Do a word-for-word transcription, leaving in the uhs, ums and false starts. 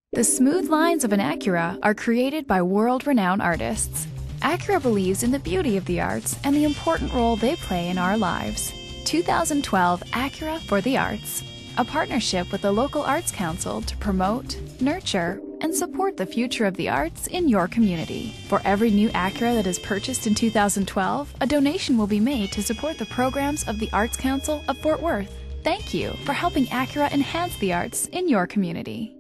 The smooth lines of an Acura are created by world-renowned artists. Acura believes in the beauty of the arts and the important role they play in our lives. two thousand twelve Acura for the Arts, a partnership with the local Arts Council to promote, nurture, and support the future of the arts in your community. For every new Acura that is purchased in two thousand twelve, a donation will be made to support the programs of the Arts Council of Fort Worth. Thank you for helping Acura enhance the arts in your community.